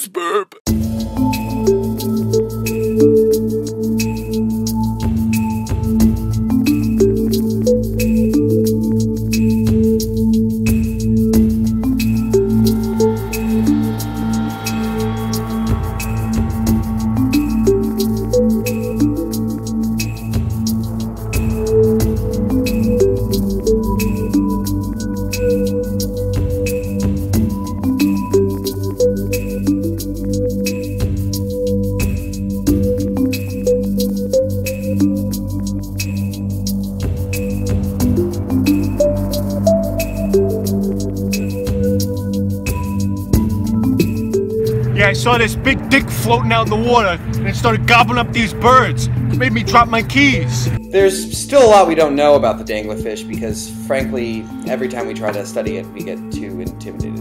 NewsBurp. Yeah, I saw this big dick floating out in the water, and it started gobbling up these birds. It made me drop my keys. There's still a lot we don't know about the danglerfish because, frankly, every time we try to study it, we get too intimidated.